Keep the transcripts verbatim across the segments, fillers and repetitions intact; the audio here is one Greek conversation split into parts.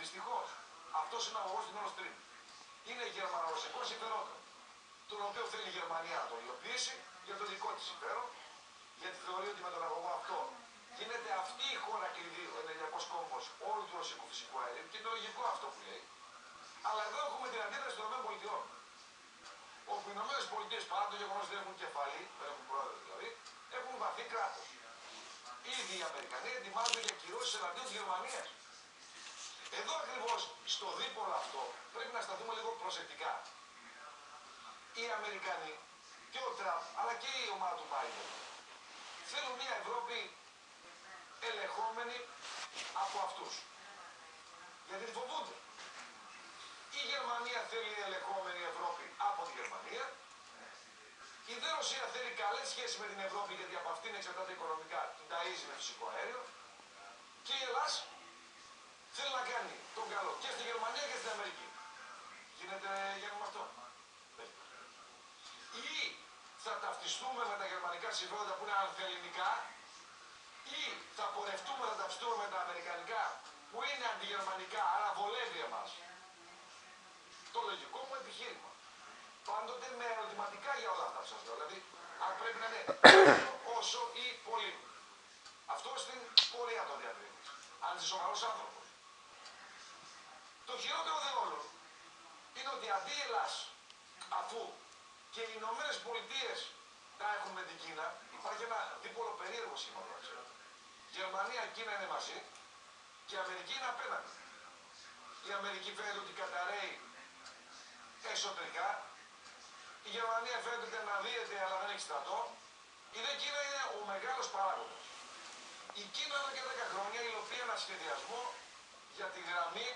Δυστυχώς, αυτός είναι ο αγωγός του Nord Stream. Είναι γερμανο-ρωσικό συμφερόντων, τον οποίο θέλει η Γερμανία να τον υλοποιήσει για το δικό της συμφέρον, γιατί θεωρεί ότι με τον αγωγό αυτό γίνεται αυτή η χώρα κλειδί, ο ενεργειακός κόμβος όλου του ρωσικού φυσικού αερίου, και είναι λογικό αυτό που λέει. Αλλά εδώ έχουμε την αντίδραση των ΗΠΑ. Όπου οι ΗΠΑ, παρά το γεγονός ότι δεν έχουν κεφαλή, δεν έχουν πρόεδρο δηλαδή, έχουν βαθύ κράτος. Ήδη οι Αμερικανοί ετοιμάζονται για κυρώσεις εναντίον της Γερμανίας. Εδώ ακριβώς, στο δίπολο αυτό, πρέπει να σταθούμε λίγο προσεκτικά. Οι Αμερικανοί και ο Τραμπ, αλλά και η ομάδα του Biden, θέλουν μια Ευρώπη ελεγχόμενη από αυτούς. Γιατί τη φοβούνται. Η Γερμανία θέλει ελεγχόμενη Ευρώπη από τη Γερμανία. Η δε Ρωσία θέλει καλές σχέσεις με την Ευρώπη, γιατί από αυτήν εξαρτάται οικονομικά, την ταΐζει με φυσικό αέριο. Και η Ελλάδα θέλει να κάνει τον καλό και στη Γερμανία και στην Αμερική. Γίνεται για με αυτό. Ή θα ταυτιστούμε με τα γερμανικά συμφέροντα που είναι ανθελληνικά, ή θα πορευτούμε να ταυτιστούμε με τα αμερικανικά που είναι αντιγερμανικά, άρα βολεύει εμάς. Το λογικό μου επιχείρημα. Πάντοτε με ερωτηματικά για όλα αυτά που σας λέω. Δηλαδή, αν πρέπει να είναι όσο ή πολύ. Αυτό στην πορεία το διακρίνεις. Αν είσαι σοβαρός άνθρωπος. Το χειρότερο δε όλων είναι ότι αντί Ελλάς, αφού και οι Ηνωμένες Πολιτείες τα έχουν με την Κίνα, υπάρχει ένα δίπολο περίεργο σήμα, ξέρετε. Γερμανία, Κίνα είναι μαζί και η Αμερική είναι απέναντι. Η Αμερική φαίνεται ότι καταραίει εσωτερικά. Η Γερμανία φαίνεται ότι αναδύεται αλλά δεν έχει στρατό. Η δε Κίνα είναι ο μεγάλος παράγοντας. Η Κίνα εδώ και δέκα χρόνια υλοποιεί ένα σχεδιασμό για τη γραμμή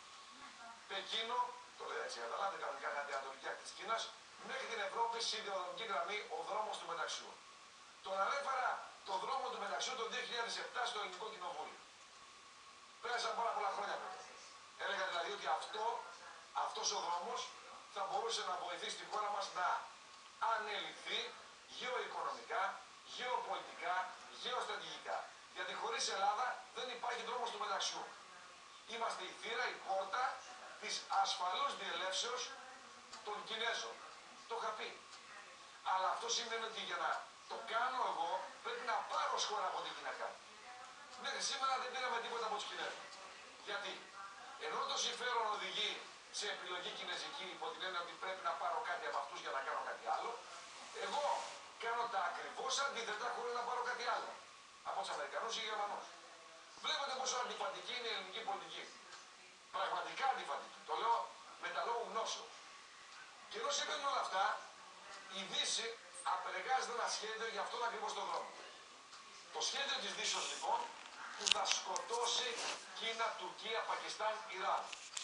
Πεκίνο, το λέει έτσι, καταλάβετε κανονικά είναι αντιανατολική άκρη της Κίνας, μέχρι την Ευρώπη σιδηροδρομική γραμμή, ο δρόμος του μεταξιού. Τον ανέφερα το δρόμο του μεταξιού το δύο χιλιάδες επτά στο Ελληνικό Κοινοβούλιο. Πέρασαν πάρα πολλά χρόνια μετά. Έλεγα δηλαδή ότι αυτό, αυτός ο δρόμος θα μπορούσε να βοηθήσει τη χώρα μας να ανελιχθεί γεωοικονομικά, γεωπολιτικά, γεωστρατηγικά. Γιατί χωρίς Ελλάδα δεν υπάρχει δρόμος του μεταξιού. Είμαστε η θύρα, η πόρτα της ασφαλούς διελεύσεως των Κινέζων. Το είχα πει. Αλλά αυτό σημαίνει ότι για να το κάνω εγώ πρέπει να πάρω σχόλια από την Κίνα. Μέχρι σήμερα δεν πήραμε τίποτα από τους Κινέζους. Γιατί ενώ το συμφέρον οδηγεί σε επιλογή κινέζικη, υπό την έννοια ότι πρέπει να πάρω κάτι από αυτούς για να κάνω κάτι άλλο, εγώ κάνω τα ακριβώς αντίθετα χωρίς να πάρω κάτι άλλο από τους Αμερικανούς ή Γερμανούς. Βλέπετε πόσο αντιφατική είναι η ελληνική πολιτική. Πραγματικά αντιφατική. Το λέω με τα λόγου γνώσεως. Και ενώ συμβαίνουν όλα αυτά, η Δύση απεργάζεται ένα σχέδιο για αυτόν ακριβώς τον δρόμο. Το σχέδιο της Δύσεως λοιπόν που θα σκοτώσει Κίνα, Τουρκία, Πακιστάν, Ιράν.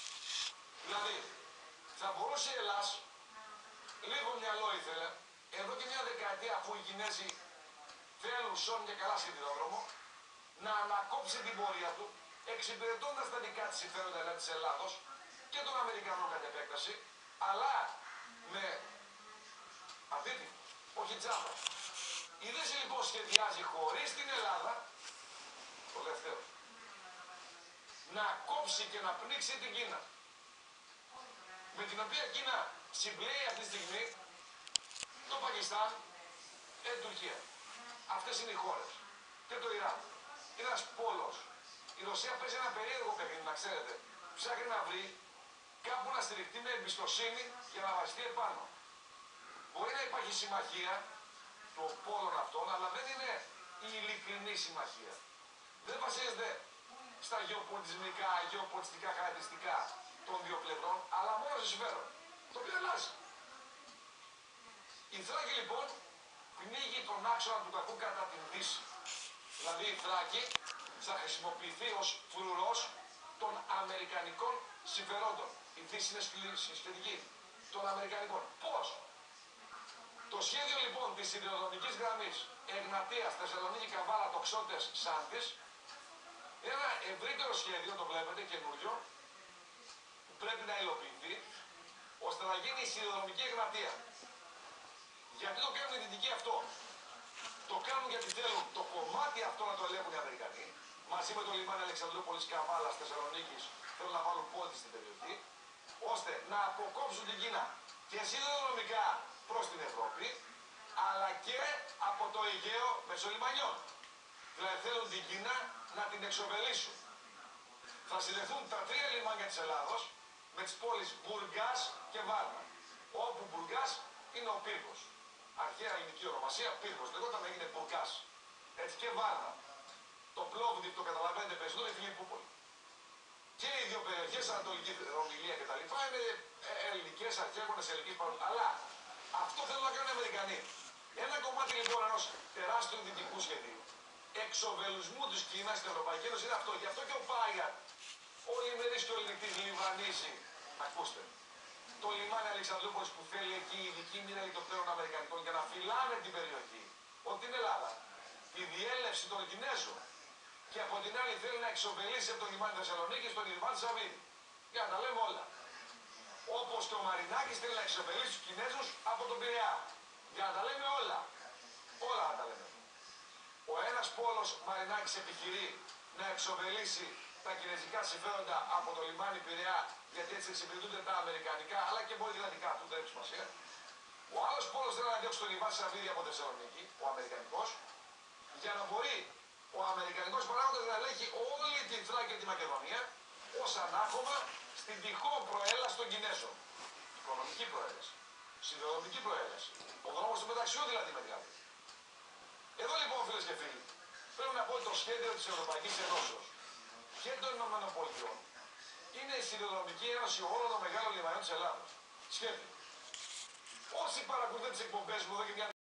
Δηλαδή, θα μπορούσε η Ελλάς, λίγο μυαλό ήθελε, εδώ και μια δεκαετία αφού οι Κινέζοι θέλουν σώνει και καλά σιδηρόδρομο, να ανακόψει την πορεία του, εξυπηρετώντας τα δικά της συμφέροντα δηλαδή, της Ελλάδος και των Αμερικανών κατ' επέκταση, αλλά με αντίτιμο, όχι τζάμπα. Η Δύση λοιπόν σχεδιάζει χωρίς την Ελλάδα, το τελευταίο, να κόψει και να πνίξει την Κίνα. Με την οποία Κίνα συμπλέει αυτή τη στιγμή το Πακιστάν και την Τουρκία. Αυτές είναι οι χώρες. Και το Ιράν. Είναι ένας πόλος. Η Ρωσία παίζει ένα περίεργο παιχνίδι, να ξέρετε. Ψάχνει να βρει κάπου να στηριχτεί με εμπιστοσύνη για να βασιστεί επάνω. Μπορεί να υπάρχει συμμαχία των πόλων αυτών, αλλά δεν είναι η ειλικρινή συμμαχία. Δεν βασίζεται στα γεωπολιτισμικά, γεωπολιτιστικά χαρακτηριστικά των δύο πλευρών, αλλά μόνο σε συμφέρον. Το οποίο αλλάζει. Η Θράκη λοιπόν πνίγει τον άξονα του κακού κατά την Δύση. Δηλαδή η Θράκη θα χρησιμοποιηθεί ως φρουρός των αμερικανικών συμφερόντων. Η Δύση είναι σχετική των αμερικανικών. Πώς? Το σχέδιο λοιπόν της σιδηροδρομικής γραμμής Εγνατίας, Θεσσαλονίκη, Καβάλα, Τοξότες, Σάντης είναι ένα ευρύτερο σχέδιο, το βλέπετε, καινούριο, που πρέπει να υλοποιηθεί, ώστε να γίνει η σιδηροδρομική Εγνατία. Γιατί το κάνουν οι δυτικοί αυτό? Το κάνουν γιατί θέλουν το κομμάτι αυτό να το ελέγχουν οι Αμερικανοί, μαζί με το λιμάνι Αλεξανδρούπολης Καβάλας Θεσσαλονίκης θέλουν να βάλουν πόδι στην περιοχή, ώστε να αποκόψουν την Κίνα και σιδηροδρομικά προς την Ευρώπη, αλλά και από το Αιγαίο μεσολιμανιών. Δηλαδή θέλουν την Κίνα να την εξοβελήσουν. Θα συνδεθούν τα τρία λιμάνια της Ελλάδος με τις πόλεις Μπουργκάς και Βάρνα. Όπου Μπουργκάς είναι ο πύργος. Αρχαία ελληνική ονομασία πύργος. Λεγόταν έγινε Μπουργκάς. Έτσι και Βάρνα. Το Πλόβδι, το καταλαβαίνετε περισσότερο, είναι Φιλιππούπολη. Και οι δύο περιοχές, Ανατολική Ρωμιλία κτλ. είναι ελληνικές, αρχαίγονες ελληνικής παρουσίας. Αλλά αυτό θέλουν να κάνουν οι Αμερικανοί. Ένα κομμάτι λοιπόν ενός τεράστιου δυτικού σχεδίου εξοβελισμού της Κίνας στην Ευρωπαϊκή Ένωση είναι αυτό. Γι' αυτό και ο Πάγια, ο Λιμερής και ο Ελληνικτής Λιβανίσι, ακούστε, το λιμάνι Αλεξανδρούπολης που θέλει εκεί η ειδική μοίρα ελικοπτέρων Αμερικανικών για να φυλάνε την περιοχή, ότι την Ελλάδα, τη διέλευση των Κινέζων και από την άλλη θέλει να εξοβελήσει από το λιμάνι Θεσσαλονίκης τον Ιρβάν Σαββίδη. Για να τα λέμε όλα. Όπως και ο Μαρινάκης θέλει να εξοβελήσει τους Κινέζους από τον Πειραιά. Για να τα λέμε όλα. Όλα να τα λέμε. Ο ένας πόλος Μαρινάκης επιχειρεί να εξοβελήσει τα κινέζικα συμφέροντα από το λιμάνι Πειραιά, γιατί έτσι εξυπηρετούνται τα αμερικανικά αλλά και μπορεί δικά του, δεν έχει σημασία. Ο άλλος πόλος θέλει να διώξει τον Ιβάν Σαββίδη από Θεσσαλονίκη, ο αμερικανικός, για να μπορεί ο αμερικανικός παράγοντας να ελέγχει όλη την Θράκη και τη Μακεδονία ως ανάχωμα στην τυχόν προέλαση των Κινέζων. Οικονομική προέλαση. Σιδηροδρομική προέλαση. Ο δρόμος του μεταξιού δηλαδή με δηλαδή. Εδώ λοιπόν φίλες και φίλοι, πρέπει να πω ότι το σχέδιο της Ευρωπαϊκής Ενώσεως και των Ηνωμένων Πολιτειών είναι η Σιδηροδρομική Ένωση όλων των μεγάλων λιμανιών της Ελλάδας. Σχέδιο. Όσοι παρακολουθούν τις εκπομπές μου εδώ και μια